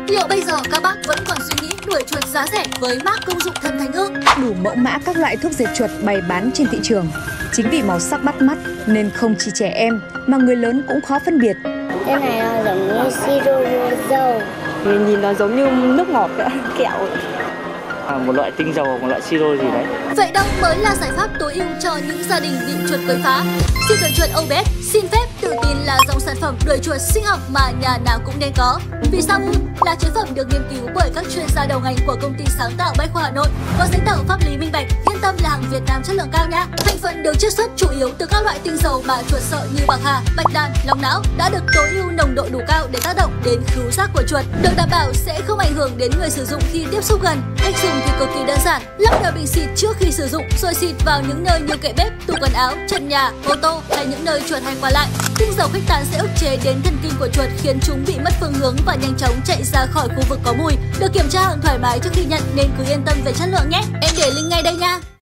Liệu bây giờ các bác vẫn còn suy nghĩ đuổi chuột giá rẻ với mác công dụng thần thánh ư? Đủ mẫu mã các loại thuốc diệt chuột bày bán trên thị trường. Chính vì màu sắc bắt mắt nên không chỉ trẻ em mà người lớn cũng khó phân biệt. Cái này nó giống như siro dâu. Nhìn nó giống như nước ngọt đó, kẹo. Một loại tinh dầu hoặc một loại siro gì đấy. Vậy đâu mới là giải pháp tối ưu cho những gia đình bị chuột quấy phá? Siêu đuổi chuột OBS xin phép tự tin là dòng sản phẩm đuổi chuột sinh học mà nhà nào cũng nên có. Vì sao ư? Là chế phẩm được nghiên cứu bởi các chuyên gia đầu ngành của công ty sáng tạo Bách Khoa Hà Nội, có giấy tờ pháp lý minh bạch, yên tâm là hàng Việt Nam chất lượng cao nha. Thành phần được chiết xuất chủ yếu từ các loại tinh dầu mà chuột sợ như bạc hà, bạch đàn, long não đã được tối ưu nồng độ đủ cao để tác động đến khứu giác của chuột, được đảm bảo sẽ không ảnh hưởng đến người sử dụng khi tiếp xúc gần. Cách dùng thì cực kỳ đơn giản, lắp đầu bình xịt trước khi sử dụng rồi xịt vào những nơi như kệ bếp, tủ quần áo, trần nhà, ô tô hay những nơi chuột hay qua lại. Tinh dầu khuếch tán sẽ ức chế đến thần kinh của chuột khiến chúng bị mất phương hướng và nhanh chóng chạy ra khỏi khu vực có mùi. Được kiểm tra hàng thoải mái trước khi nhận nên cứ yên tâm về chất lượng nhé. Em để link ngay đây nha.